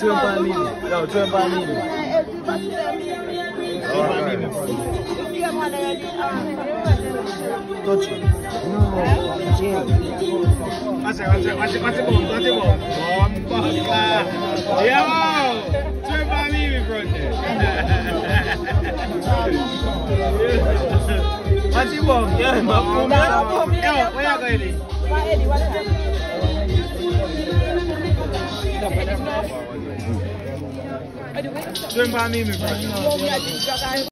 Masih bom. Ya mau. Coba mimi bro. Masih bom. Ya, bom. Where go ini? Coba mimi bro.